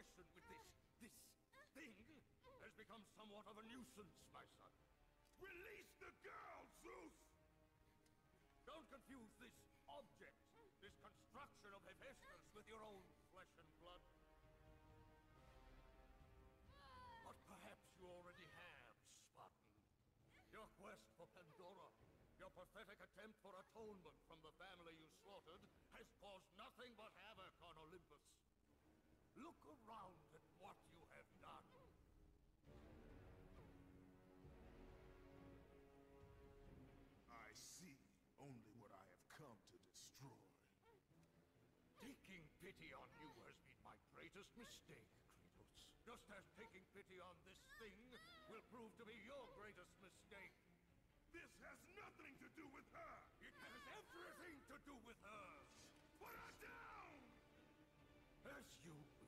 obsession with this thing has become somewhat of a nuisance, my son. Release the girl, Zeus! Don't confuse this object, this construction of Hephaestus with your own flesh and blood. But perhaps you already have, Spartan. Your quest for Pandora, your pathetic attempt for atonement from the family you slaughtered, has caused nothing but havoc on Olympus. Look around at what you have done. I see only what I have come to destroy. Taking pity on you has been my greatest mistake, Kratos. Just as taking pity on this thing will prove to be your greatest mistake. This has nothing to do with her! It has everything to do with her! Put her down! As you wish.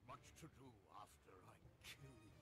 much to do after I kill you.